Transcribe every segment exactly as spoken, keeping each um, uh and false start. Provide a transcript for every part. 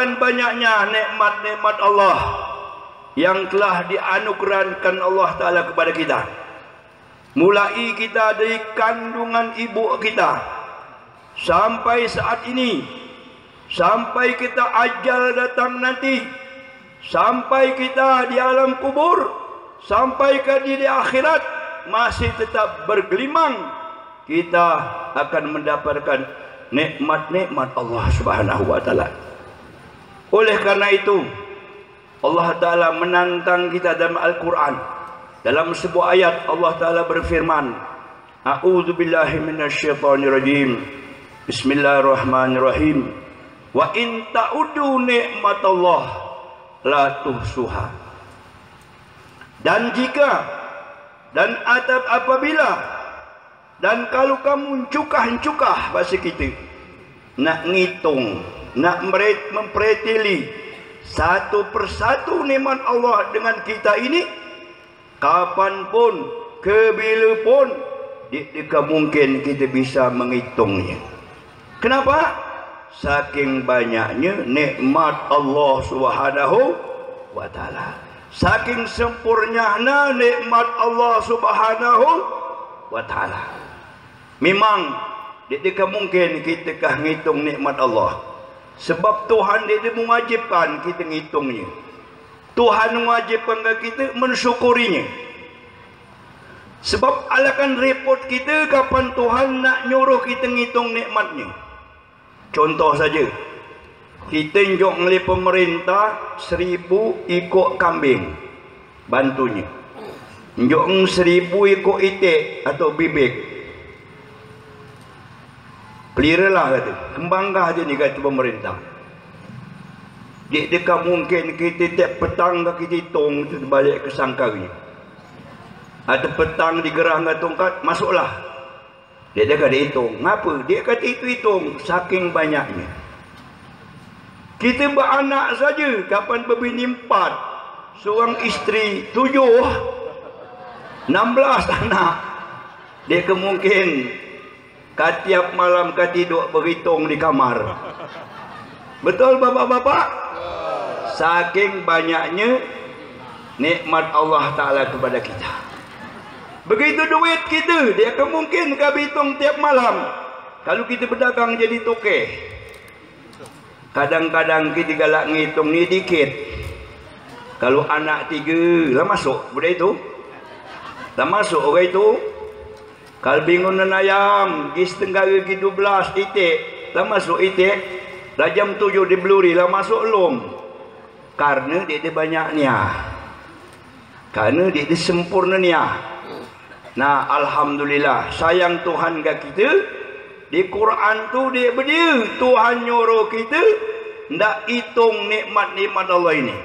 akan banyaknya nikmat-nikmat Allah yang telah dianugerahkan Allah Ta'ala kepada kita. Mulai kita dari kandungan ibu kita sampai saat ini, sampai kita ajal datang nanti, sampai kita di alam kubur, sampai ke di akhirat masih tetap bergelimang, kita akan mendapatkan nikmat-nikmat Allah Subhanahu wa Ta'ala. Oleh karena itu Allah Ta'ala menantang kita dalam Al-Quran. Dalam sebuah ayat Allah Ta'ala berfirman, A'udzu billahi minasyaitonir rajim. Bismillahirrahmanirrahim. Wa in ta'udu ni'matallah la tuhsuha. Dan jika dan atap apabila dan kalau kamu cukah-cukah bahasa kita nak ngitung, nak mempreteli satu persatu nikmat Allah dengan kita ini, kapanpun, kebilapun, jika mungkin kita bisa menghitungnya. Kenapa? Saking banyaknya nikmat Allah Subhanahu wa Ta'ala, saking sempurnanya nikmat Allah Subhanahu wa Ta'ala. Memang jika mungkin kita kah ngitung nikmat Allah, sebab Tuhan dia mewajibkan kita ngitungnya. Tuhan mewajibkan kita mensyukurinya. Sebab alakan repot kita kapan Tuhan nak nyuruh kita ngitung nikmatnya. Contoh saja, kita tunjuk oleh pemerintah seribu ikut kambing bantunya, tunjuk seribu ikut itik atau bibik, peliralah kata, kembangkah je ni kata pemerintah. Jika mungkin kita tiap petang kita hitung itu balik ke sangkarnya, atau petang digerah dengan tongkat masuklah, dia dia kata hitung. Ngapa? Dia kata itu hitung saking banyaknya. Kita beranak saja, kapan berbini empat, seorang isteri tujuh, enam belas anak. Dia kemungkin katiap malam katidur berhitung di kamar. Betul bapak-bapak? Saking banyaknya nikmat Allah Ta'ala kepada kita. Begitu duit kita, dia akan mungkin kau hitung tiap malam. Kalau kita berdagang jadi tokeh, kadang-kadang kita galak ngitung ni dikit. Kalau anak tiga lah masuk budak itu, lah masuk orang itu. Kalau bingung dan ayam gis tenggara gi dua belas itik, lah masuk itik. Lah jam tujuh di beluri lah masuk lom. Karena dia ada banyak niat, karena dia ada sempurna niat. Nah, alhamdulillah, sayang Tuhan ke kita. Di Quran tu dia berdiri, Tuhan nyuruh kita ndak hitung nikmat-nikmat Allah ini.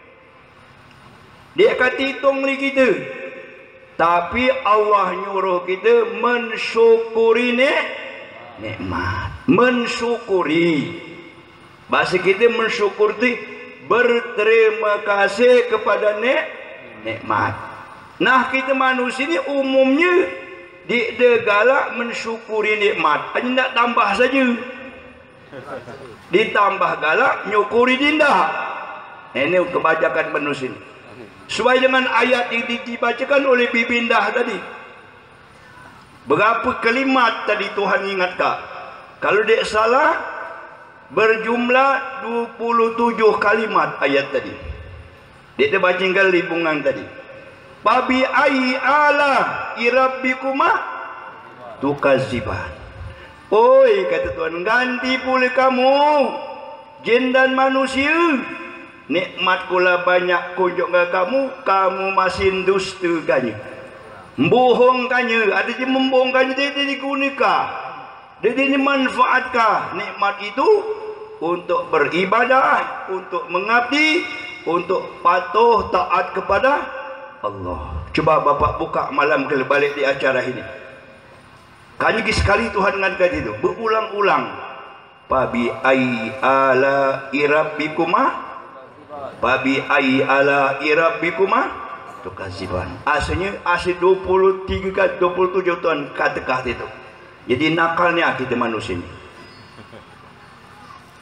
Dia kata hitung li kita, tapi Allah nyuruh kita mensyukuri nikmat, mensyukuri. Bahasa kita mensyukur tu berterima kasih kepada nikmat. Nah, kita manusia ni umumnya dia galak mensyukuri nikmat, hanya nak tambah saja. Ditambah galak nyukuri dindah. Ini kebanyakan manusia ni. Sesuai dengan ayat yang dibacakan oleh Bibi Indah tadi. Berapa kalimat tadi Tuhan ingatkan? Kalau dia salah, berjumlah dua puluh tujuh kalimat ayat tadi. Dia terbacakan libungan tadi. Babi ai ala irabbikumah tukaziban. Oi, kata Tuhan, ganti pula kamu jin dan manusia. Nikmat kula banyak kunjuk ke kamu, kamu masih dustakannya, membohongkannya. Ada je membohongkannya, dia digunakan, dia dimanfaatkan nikmat itu untuk beribadah, untuk mengabdi, untuk patuh taat kepada Allah. Coba bapak buka malam ke balik di acara ini. Kali sekali Tuhan ngangkat itu berulang-ulang. Babi ai ala irabbikumah, babi ai ala irabbikumah tukaziban. Asalnya asal dua puluh tiga ke dua puluh tujuh tahun kata-kata itu. Jadi nakalnya kita manusia ini.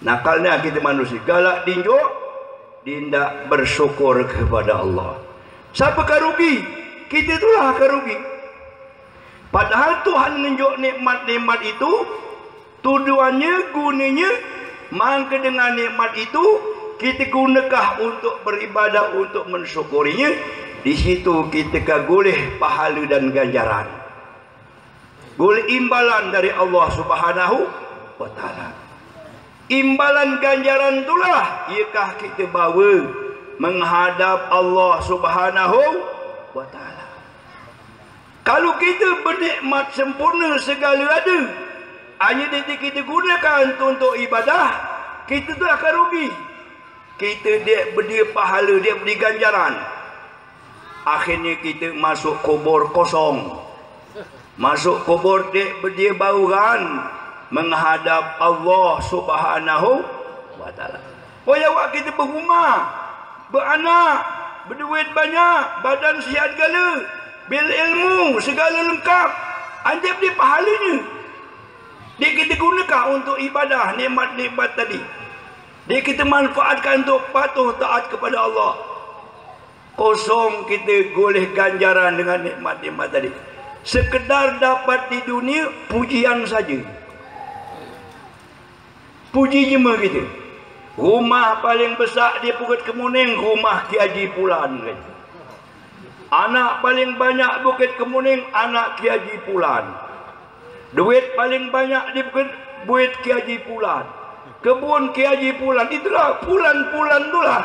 Nakalnya kita manusia galak tinjuk, tidak bersyukur kepada Allah. Siapa rugi? Kita itulah rugi. Padahal Tuhan menunjuk nikmat-nikmat itu, tujuannya, gunanya, maka dengan nikmat itu kita gunakan untuk beribadah, untuk mensyukurinya. Di situ kita goleh pahala dan ganjaran, goleh imbalan dari Allah Subhanahu wa Ta'ala. Imbalan ganjaran itulah iakah kita bawa menghadap Allah Subhanahu wa Ta'ala. Kalau kita bernikmat sempurna segala ada, hanya detik kita gunakan untuk ibadah, kita tu akan rugi. Kita dia beri pahala, dia beri ganjaran. Akhirnya kita masuk kubur kosong. Masuk kubur dia dia bauran menghadap Allah Subhanahu wa Ta'ala. Boleh awak kita berumah, beranak, berduit banyak, badan sihat gala, bil ilmu segala lengkap, anda beri pahalanya. Dia kita gunakan untuk ibadah nikmat-nikmat tadi. Dia kita manfaatkan untuk patuh taat kepada Allah. Kosong kita goleh ganjaran dengan nikmat-nikmat tadi. Sekedar dapat di dunia pujian saja. Puji jema kita. Rumah paling besar di Bukit Kemuning, rumah Ki Haji Pulan. Anak paling banyak Bukit Kemuning, anak Ki Haji Pulan. Duit paling banyak di Bukit, Bukit Ki Haji Pulan. Kebun Ki Haji Pulan. Itulah Pulan-Pulan itulah.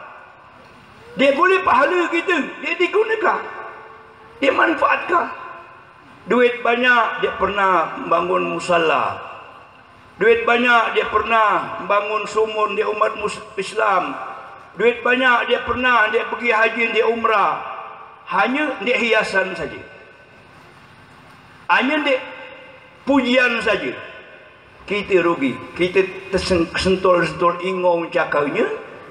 Dia boleh pahala kita, dia digunakan, dia manfaatkan. Duit banyak dia pernah bangun musalla, duit banyak dia pernah bangun sumun di umat Islam, duit banyak dia pernah dia pergi haji, dia umrah. Hanya dia hiasan saja, hanya dia pujian saja. Kita rugi, kita tersentul-sentul ingong cakapnya.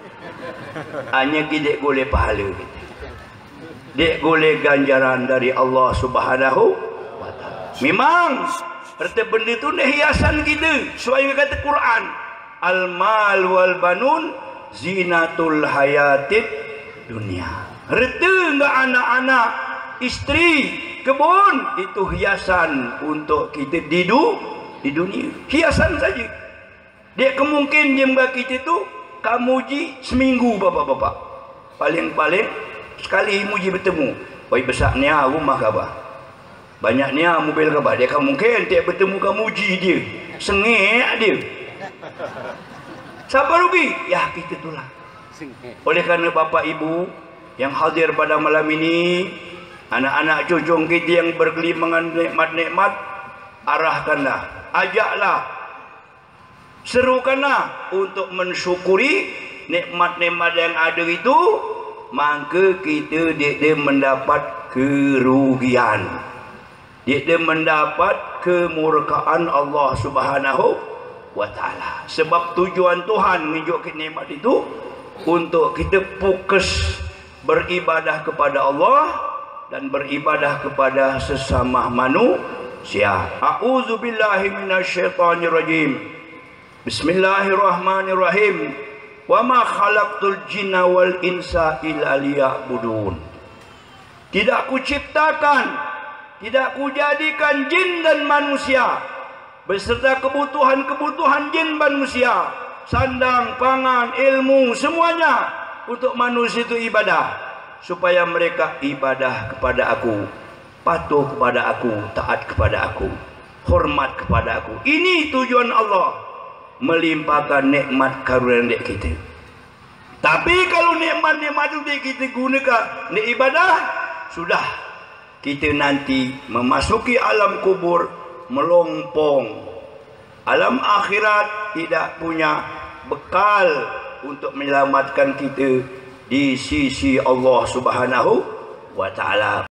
Hanya kita boleh pahala kita, dia boleh ganjaran dari Allah Subhanahu wa Ta'ala. Memang harta benda itu hiasan kita. Sesuai kata Quran, al-mal wal banun zinatul hayatid dunia. Harta enggak anak-anak, isteri, kebun, itu hiasan untuk kita hidup di dunia. Hiasan saja. Dia kemungkinan dia bagi kita itu kamu muji seminggu bapak-bapak. Paling-paling sekali muji bertemu. Baik besar ni rumah khabar. Banyak ni mobil khabar. Dia kan mungkin tiap bertemu kamu muji dia. Sengih dia. Siapa rugi? Ya kita itulah. Oleh kerana bapak ibu yang hadir pada malam ini, anak-anak cucung kita yang bergelimangan nikmat-nikmat, arahkanlah, ajaklah, serukanlah untuk mensyukuri nikmat-nikmat yang ada itu. Maka kita dia, dia mendapat kerugian, dia, dia mendapat kemurkaan Allah Subhanahu wa Ta'ala. Sebab tujuan Tuhan menunjukkan nikmat itu untuk kita fokus beribadah kepada Allah dan beribadah kepada sesama manusia. A'udzubillahi minasyaitonirrajim. Bismillahirrahmanirrahim. Wa ma khalaqtul jinna wal insa illa liya'budun. Tidak ku ciptakan, tidak ku jadikan jin dan manusia beserta kebutuhan-kebutuhan jin manusia, sandang, pangan, ilmu, semuanya untuk manusia itu ibadah, supaya mereka ibadah kepada aku, patuh kepada aku, taat kepada aku, hormat kepada aku. Ini tujuan Allah melimpahkan nikmat karunia kita. Tapi kalau nikmat-nikmat itu kita gunakan ni ibadah, sudah kita nanti memasuki alam kubur, melompong. Alam akhirat tidak punya bekal untuk menyelamatkan kita di sisi Allah Subhanahu wa Ta'ala.